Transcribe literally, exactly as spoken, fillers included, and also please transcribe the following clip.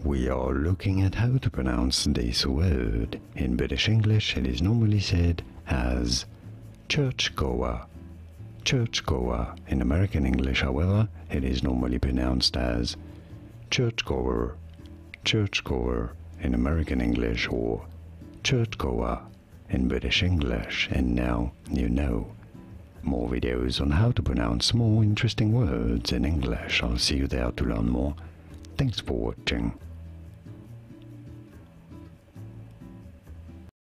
we are looking at how to pronounce this word. In British English, it is normally said as churchgoer. Churchgoer. In American English, however, it is normally pronounced as churchgoer. Churchgoer in American English, or churchgoer in British English. And now you know. More videos on how to pronounce more interesting words in English. I'll see you there to learn more. Thanks for watching.